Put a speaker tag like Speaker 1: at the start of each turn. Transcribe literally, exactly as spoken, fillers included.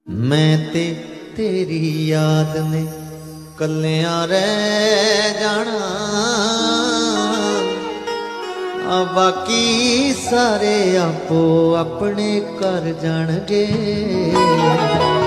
Speaker 1: मैं ते तेरी याद ने कलियां रह जाना, बाकी सारे आपो अपने कर जाणगे।